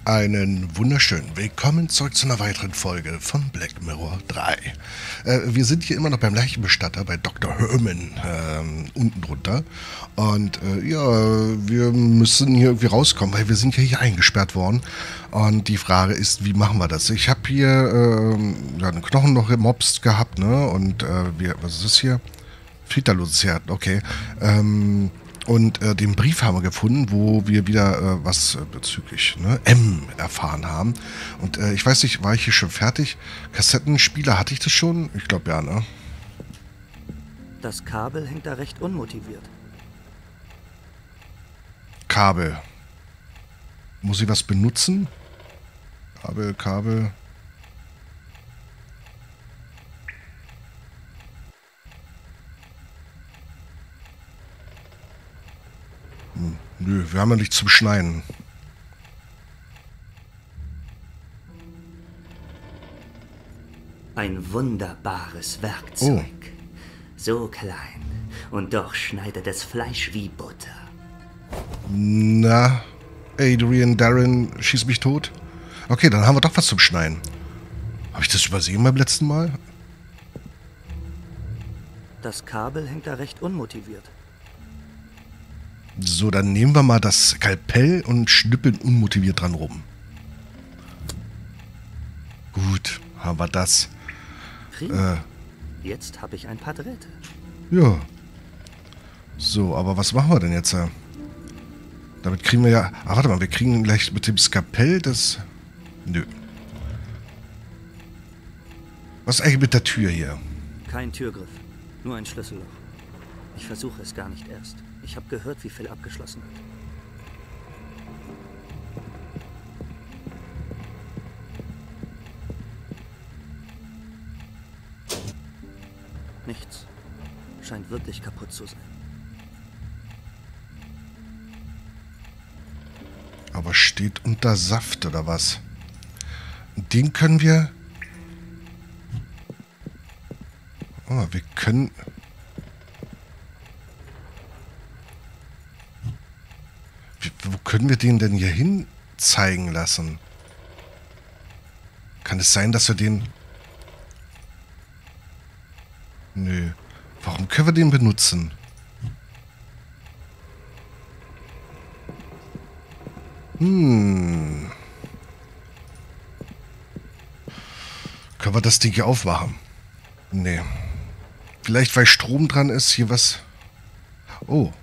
Einen wunderschönen Willkommen zurück zu einer weiteren Folge von Black Mirror 3. Wir sind hier immer noch beim Leichenbestatter bei Dr. Herman unten drunter. Und ja, wir müssen hier irgendwie rauskommen, weil wir sind ja hier eingesperrt worden. Und die Frage ist, wie machen wir das? Ich habe hier ja, einen Knochen noch gemobst gehabt, ne? Und was ist das hier? Filterloses Herd, okay. Und den Brief haben wir gefunden, wo wir wieder was bezüglich M erfahren haben. Und ich weiß nicht, war ich hier schon fertig? Kassettenspieler, hatte ich das schon? Ich glaube ja, ne? Das Kabel hängt da recht unmotiviert. Kabel. Muss ich was benutzen? Kabel. Nö, wir haben ja nichts zum Schneiden. Ein wunderbares Werkzeug. Oh. So klein. Und doch schneidet es Fleisch wie Butter. Na, Adrian, Darren, schieß mich tot. Okay, dann haben wir doch was zum Schneiden. Habe ich das übersehen beim letzten Mal? Das Kabel hängt da recht unmotiviert. So, dann nehmen wir mal das Skalpell und schnippeln unmotiviert dran rum. Gut, haben wir das. Prima. Jetzt habe ich ein paar Drähte. Ja. So, aber was machen wir denn jetzt? Damit kriegen wir ja... Ach, warte mal, wir kriegen gleich mit dem Skalpell das... Nö. Was ist eigentlich mit der Tür hier? Kein Türgriff, nur ein Schlüsselloch. Ich versuche es gar nicht erst. Ich habe gehört, wie Phil abgeschlossen hat. Nichts. Scheint wirklich kaputt zu sein. Aber steht unter Saft oder was? Den können wir... Oh, wir können... Wo können wir den denn hier hin zeigen lassen? Kann es sein, dass wir den... Nö. Warum können wir den benutzen? Können wir das Ding hier aufmachen? Nee. Vielleicht, weil Strom dran ist, hier was... Oh.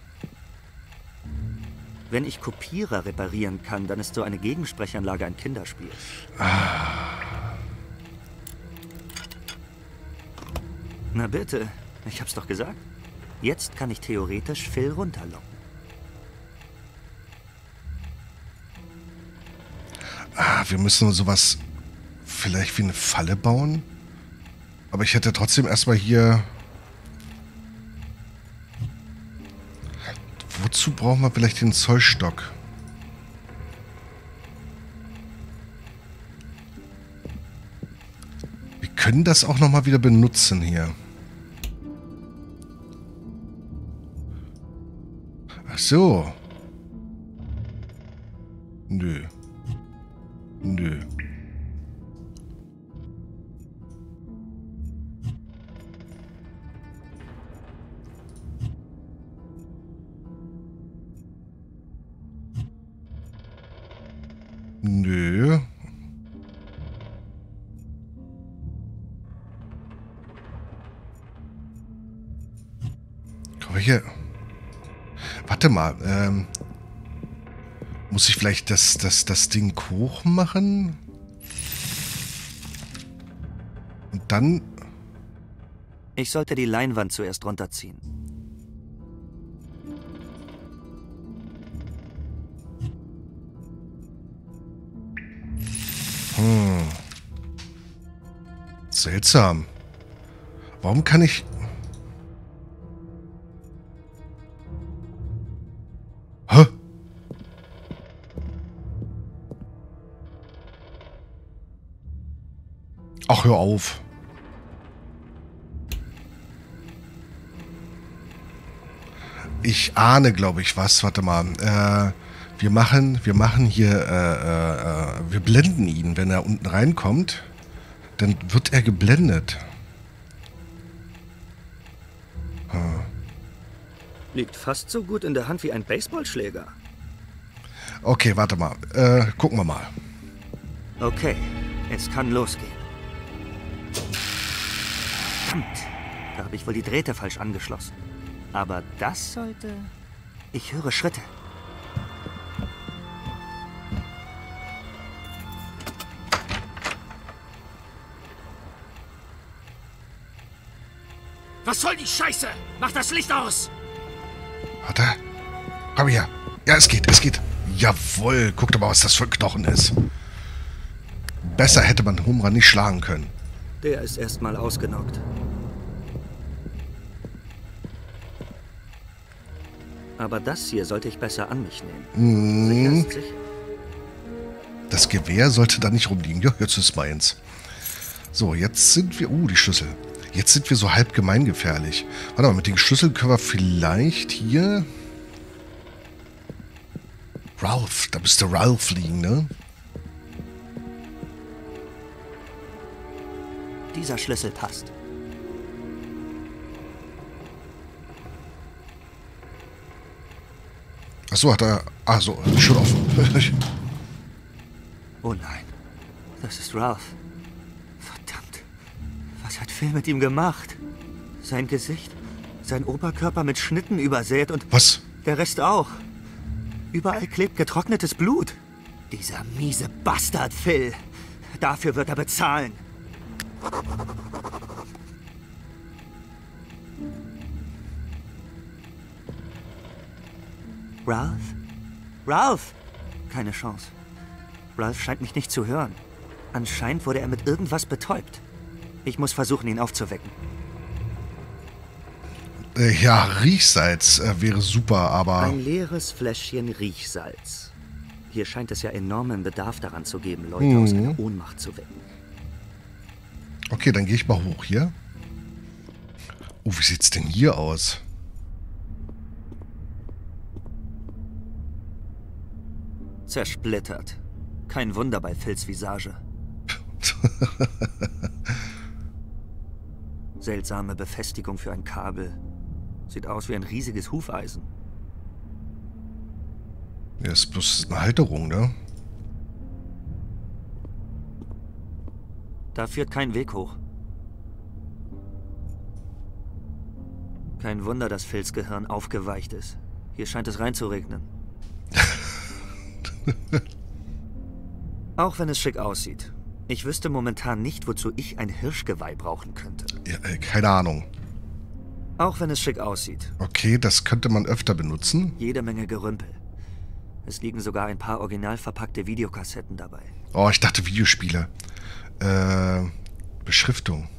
Wenn ich Kopierer reparieren kann, dann ist so eine Gegensprechanlage ein Kinderspiel. Na bitte, ich hab's doch gesagt. Jetzt kann ich theoretisch Phil runterlocken. Wir müssen sowas vielleicht wie eine Falle bauen. Aber ich hätte trotzdem erstmal hier... Wozu brauchen wir vielleicht den Zollstock? Wir können das auch nochmal wieder benutzen hier. Ach so. Nö. Nö. Nö. Aber hier... Warte mal, muss ich vielleicht das Ding hoch machen? Und dann... Ich sollte die Leinwand zuerst runterziehen. Seltsam. Warum kann ich... Hä? Ach, hör auf. Ich ahne, glaube ich, was. Warte mal. Wir machen hier, wir blenden ihn, wenn er unten reinkommt, dann wird er geblendet. Liegt fast so gut in der Hand wie ein Baseballschläger. Okay, warte mal. Gucken wir mal. Okay, es kann losgehen. Verdammt, da habe ich wohl die Drähte falsch angeschlossen. Aber das sollte... Ich höre Schritte. Was soll die Scheiße? Mach das Licht aus! Warte. Komm her. Ja, es geht, es geht. Jawohl, guck doch mal, was das für ein Knochen ist. Besser hätte man Humra nicht schlagen können. Der ist erstmal ausgenockt. Aber das hier sollte ich besser an mich nehmen. Sicher ist sicher. Das Gewehr sollte da nicht rumliegen. Ja, jetzt ist meins. So, jetzt sind wir... die Schlüssel. Jetzt sind wir so halb gemeingefährlich. Warte mal, mit den Schlüsseln können wir vielleicht hier... Ralph, da müsste Ralph liegen, ne? Dieser Schlüssel passt. Achso, hat er... Ah, so, schon offen. Oh nein, das ist Ralph. Verdammt, was hat Phil mit ihm gemacht? Sein Gesicht, sein Oberkörper mit Schnitten übersät und... Was? Der Rest auch. Überall klebt getrocknetes Blut. Dieser miese Bastard Phil. Dafür wird er bezahlen. Ralph? Ralph! Keine Chance. Ralph scheint mich nicht zu hören. Anscheinend wurde er mit irgendwas betäubt. Ich muss versuchen, ihn aufzuwecken. Ja, Riechsalz wäre super, aber... Ein leeres Fläschchen Riechsalz. Hier scheint es ja enormen Bedarf daran zu geben, Leute aus einer Ohnmacht zu wecken. Okay, dann gehe ich mal hoch hier. Oh, wie sieht's denn hier aus? Zersplittert. Kein Wunder bei Phils Visage. Seltsame Befestigung für ein Kabel. Sieht aus wie ein riesiges Hufeisen. Ja, ist bloß eine Halterung, ne? Da führt kein Weg hoch. Kein Wunder, dass Phils Gehirn aufgeweicht ist. Hier scheint es reinzuregnen. Auch wenn es schick aussieht. Ich wüsste momentan nicht, wozu ich ein Hirschgeweih brauchen könnte. Ja, keine Ahnung. Auch wenn es schick aussieht. Okay, das könnte man öfter benutzen. Jede Menge Gerümpel. Es liegen sogar ein paar original verpackte Videokassetten dabei. Oh, ich dachte Videospiele. Beschriftung.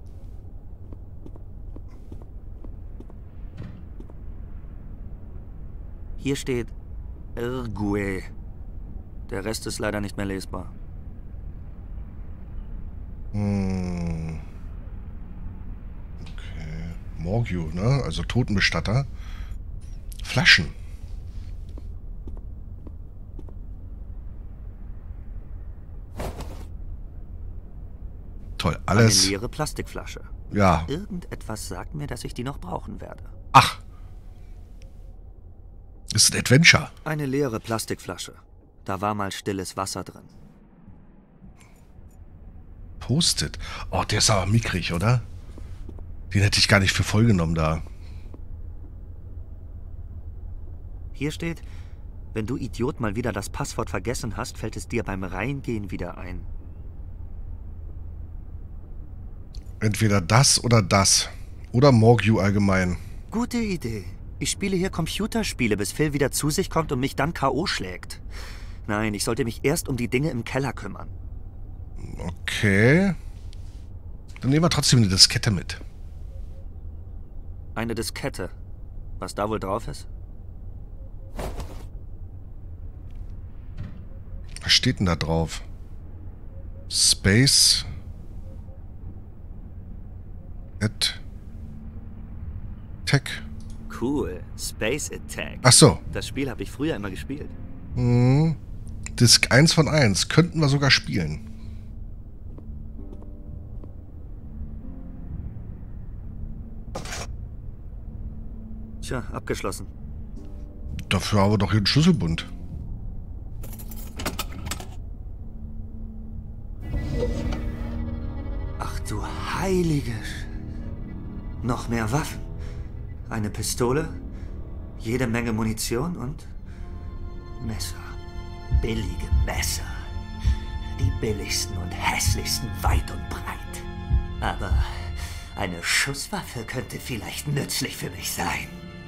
Hier steht Irgue. Der Rest ist leider nicht mehr lesbar. Okay. Morgiu, ne? Also Totenbestatter. Flaschen. Toll, alles. Eine leere Plastikflasche. Ja. Irgendetwas sagt mir, dass ich die noch brauchen werde. Ach. Ist ein Adventure. Eine leere Plastikflasche. Da war mal stilles Wasser drin. Post-it. Oh, der ist aber mickrig, oder? Den hätte ich gar nicht für voll genommen da. Hier steht, wenn du Idiot mal wieder das Passwort vergessen hast, fällt es dir beim Reingehen wieder ein. Entweder das oder das. Oder Morgiu allgemein. Gute Idee. Ich spiele hier Computerspiele, bis Phil wieder zu sich kommt und mich dann K.O. schlägt. Nein, ich sollte mich erst um die Dinge im Keller kümmern. Okay. Dann nehmen wir trotzdem eine Diskette mit. Eine Diskette. Was da wohl drauf ist? Was steht denn da drauf? Space. Tech. Cool. Space Attack. Ach so. Das Spiel habe ich früher immer gespielt. Disc 1 von 1. Könnten wir sogar spielen. Tja, abgeschlossen. Dafür haben wir doch hier einen Schlüsselbund. Ach du Heilige. Noch mehr Waffen. Eine Pistole, jede Menge Munition und Messer. Billige Messer. Die billigsten und hässlichsten weit und breit. Aber eine Schusswaffe könnte vielleicht nützlich für mich sein.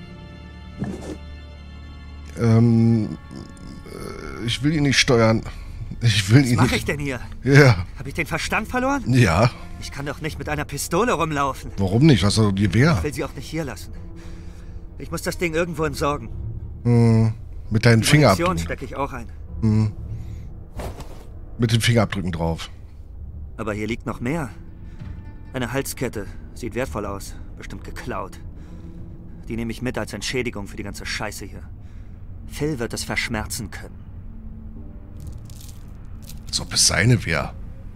Ich will ihn nicht steuern. Ich will ihn nicht... Was mache ich denn hier? Ja. Habe ich den Verstand verloren? Ja. Ich kann doch nicht mit einer Pistole rumlaufen. Warum nicht? Was soll die Gewehr? Ich will sie auch nicht hier lassen. Ich muss das Ding irgendwo entsorgen. Mit deinen Die Fingerabdrücken. Munition stecke ich auch ein. Mit den Fingerabdrücken drauf. Aber hier liegt noch mehr. Eine Halskette. Sieht wertvoll aus. Bestimmt geklaut. Die nehme ich mit als Entschädigung für die ganze Scheiße hier. Phil wird es verschmerzen können. Als ob es seine wäre.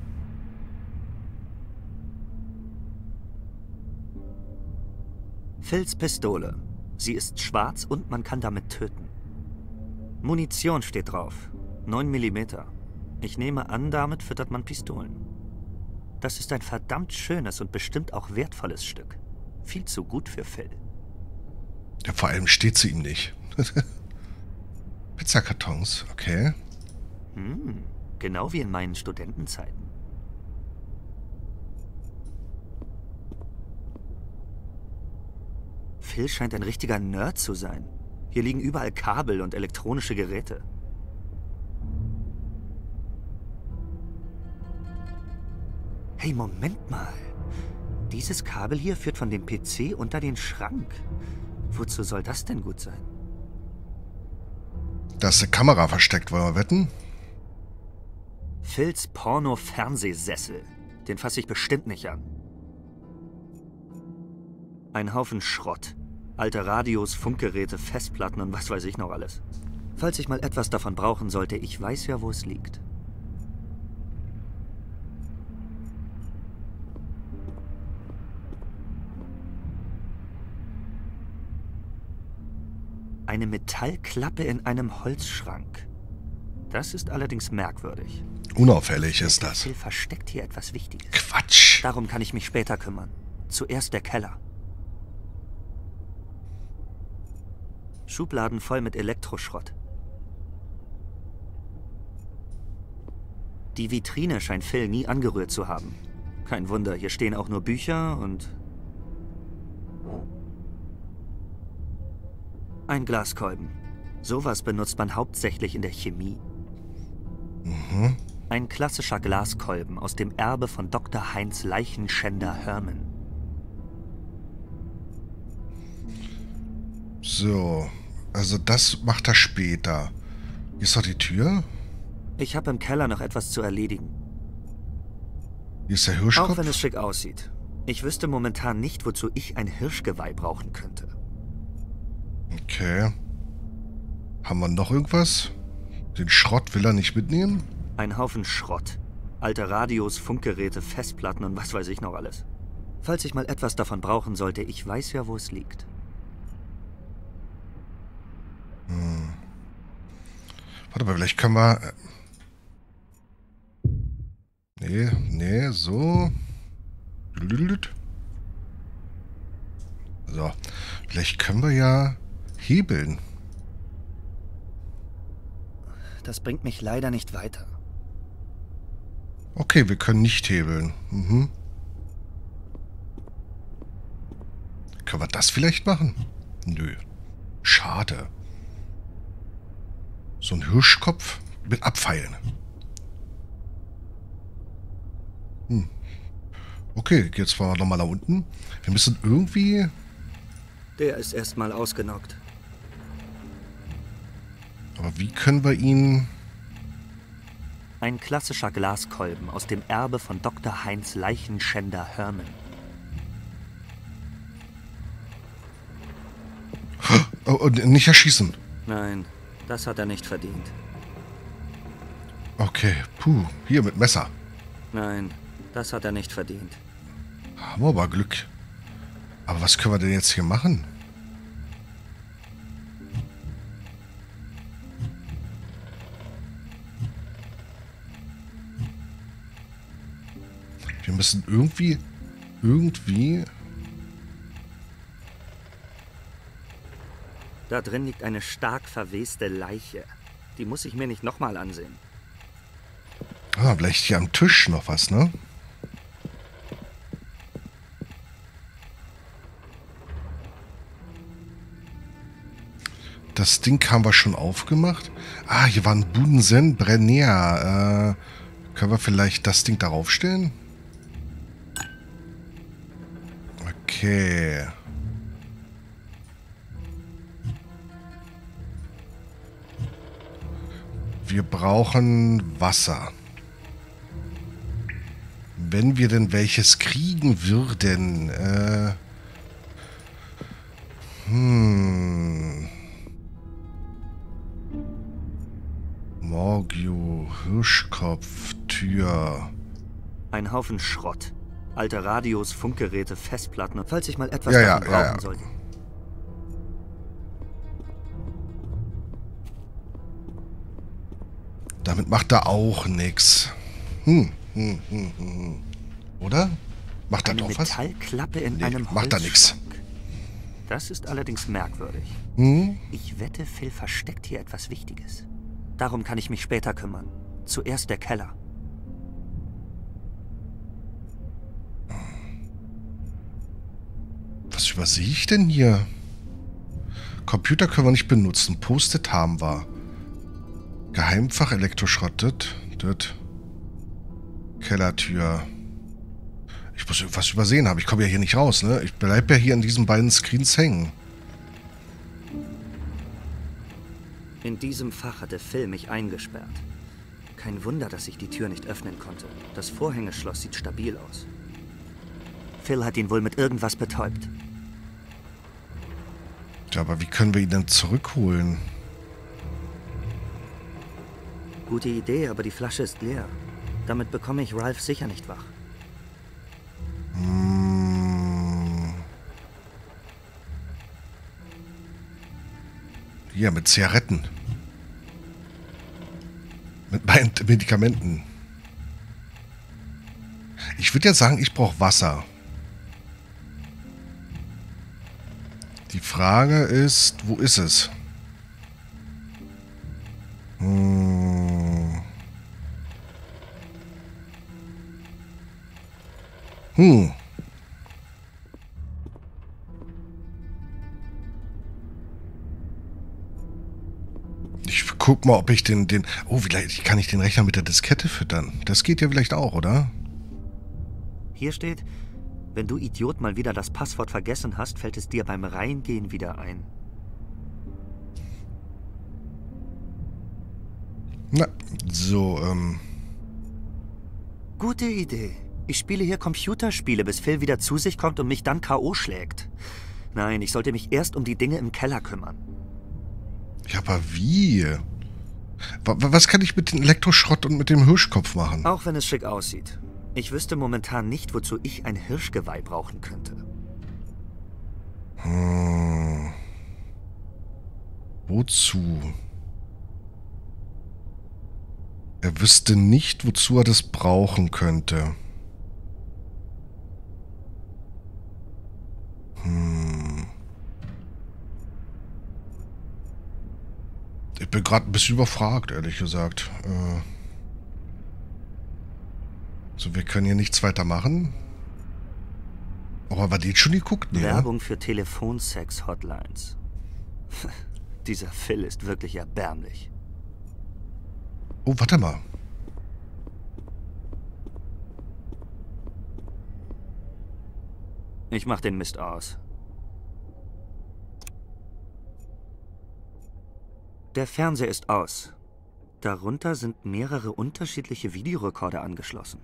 Phils Pistole. Sie ist schwarz und man kann damit töten. Munition steht drauf. 9 mm. Ich nehme an, damit füttert man Pistolen. Das ist ein verdammt schönes und bestimmt auch wertvolles Stück. Viel zu gut für Phil. Ja, vor allem steht zu ihm nicht. Pizzakartons, okay. Genau wie in meinen Studentenzeiten. Phil scheint ein richtiger Nerd zu sein. Hier liegen überall Kabel und elektronische Geräte. Hey, Moment mal. Dieses Kabel hier führt von dem PC unter den Schrank. Wozu soll das denn gut sein? Da ist eine Kamera versteckt, wollen wir wetten? Phils Porno-Fernsehsessel. Den fasse ich bestimmt nicht an. Ein Haufen Schrott. Alte Radios, Funkgeräte, Festplatten und was weiß ich noch alles. Falls ich mal etwas davon brauchen sollte, ich weiß ja, wo es liegt. Eine Metallklappe in einem Holzschrank. Das ist allerdings merkwürdig. Unauffällig ist das. Phil versteckt hier etwas Wichtiges. Quatsch. Darum kann ich mich später kümmern. Zuerst der Keller. Schubladen voll mit Elektroschrott. Die Vitrine scheint Phil nie angerührt zu haben. Kein Wunder, hier stehen auch nur Bücher und... ein Glaskolben. Sowas benutzt man hauptsächlich in der Chemie. Ein klassischer Glaskolben aus dem Erbe von Dr. Heinz Leichenschänder Herman. So, also das macht er später. Hier ist doch die Tür. Ich habe im Keller noch etwas zu erledigen. Hier ist der Hirschkopf. Auch wenn es schick aussieht. Ich wüsste momentan nicht, wozu ich ein Hirschgeweih brauchen könnte. Okay. Haben wir noch irgendwas? Den Schrott will er nicht mitnehmen? Ein Haufen Schrott. Alte Radios, Funkgeräte, Festplatten und was weiß ich noch alles. Falls ich mal etwas davon brauchen sollte, ich weiß ja, wo es liegt. Warte mal, vielleicht können wir... Nee, so. So. Vielleicht können wir ja hebeln. Das bringt mich leider nicht weiter. Okay, wir können nicht hebeln. Können wir das vielleicht machen? Nö. Schade. So ein Hirschkopf mit Abfeilen. Okay, jetzt fahren wir nochmal nach unten. Wir müssen irgendwie... Der ist erstmal ausgenockt. Aber wie können wir ihn... Ein klassischer Glaskolben aus dem Erbe von Dr. Heinz Leichenschänder Herman. Oh, und nicht erschießen. Nein, das hat er nicht verdient. Okay, puh, hier mit Messer. Nein, das hat er nicht verdient. Haben wir aber Glück. Aber was können wir denn jetzt hier machen? Wir müssen irgendwie... Da drin liegt eine stark verweste Leiche. Die muss ich mir nicht nochmal ansehen. Ah, vielleicht hier am Tisch noch was, ne? Das Ding haben wir schon aufgemacht. Ah, hier war ein Bunsen Brenner. Können wir vielleicht das Ding darauf stellen? Okay. Wir brauchen Wasser. Wenn wir denn kriegen würden. Morgio, Hirschkopf, Tür. Ein Haufen Schrott. Alte Radios, Funkgeräte, Festplatten. Falls ich mal etwas davon brauchen sollte. Damit macht er auch nichts. Oder? Macht er doch was? Eine Metallklappe in einem macht er nichts. Holzschrank. Das ist allerdings merkwürdig. Ich wette, Phil versteckt hier etwas Wichtiges. Darum kann ich mich später kümmern. Zuerst der Keller. Was übersehe ich denn hier? Computer können wir nicht benutzen. Post-it haben wir. Geheimfach, Elektroschrott. Das. Kellertür. Ich muss irgendwas übersehen haben. Ich komme ja hier nicht raus, ne? Ich bleibe ja hier in diesen beiden Screens hängen. In diesem Fach hatte Phil mich eingesperrt. Kein Wunder, dass ich die Tür nicht öffnen konnte. Das Vorhängeschloss sieht stabil aus. Phil hat ihn wohl mit irgendwas betäubt. Ja, aber wie können wir ihn denn zurückholen? Gute Idee, aber die Flasche ist leer. Damit bekomme ich Ralph sicher nicht wach. Hier, mit Zigaretten. Mit meinen Medikamenten. Ich würde ja sagen, ich brauche Wasser. Die Frage ist, wo ist es? Ich guck mal, ob ich den... Oh, vielleicht kann ich den Rechner mit der Diskette füttern. Das geht ja vielleicht auch, oder? Hier steht, wenn du Idiot mal wieder das Passwort vergessen hast, fällt es dir beim Reingehen wieder ein. Na, so, Gute Idee. Ich spiele hier Computerspiele, bis Phil wieder zu sich kommt und mich dann K.O. schlägt. Nein, ich sollte mich erst um die Dinge im Keller kümmern. Ja, aber wie? Was kann ich mit dem Elektroschrott und mit dem Hirschkopf machen? Auch wenn es schick aussieht. Ich wüsste momentan nicht, wozu ich ein Hirschgeweih brauchen könnte. Wozu? Er wüsste nicht, wozu er das brauchen könnte. Ich bin gerade ein bisschen überfragt, ehrlich gesagt. So, wir können hier nichts weiter machen. Oh, aber die hat schon geguckt, ne? Werbung für Telefonsex-Hotlines. Dieser Phil ist wirklich erbärmlich. Oh, warte mal. Ich mach den Mist aus. Der Fernseher ist aus. Darunter sind mehrere unterschiedliche Videorekorder angeschlossen.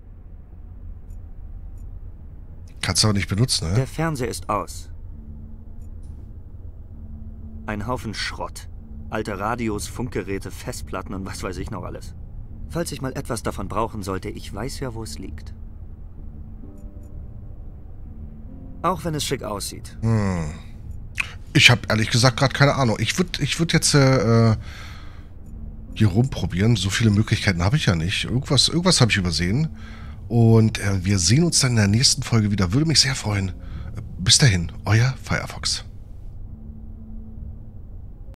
Kannst du aber nicht benutzen, ne? Der Fernseher ist aus. Ein Haufen Schrott. Alte Radios, Funkgeräte, Festplatten und was weiß ich noch alles. Falls ich mal etwas davon brauchen sollte, ich weiß ja, wo es liegt. Auch wenn es schick aussieht. Ich habe ehrlich gesagt gerade keine Ahnung. Ich würd jetzt hier rumprobieren. So viele Möglichkeiten habe ich ja nicht. Irgendwas habe ich übersehen. Und wir sehen uns dann in der nächsten Folge wieder. Würde mich sehr freuen. Bis dahin, euer Firefox.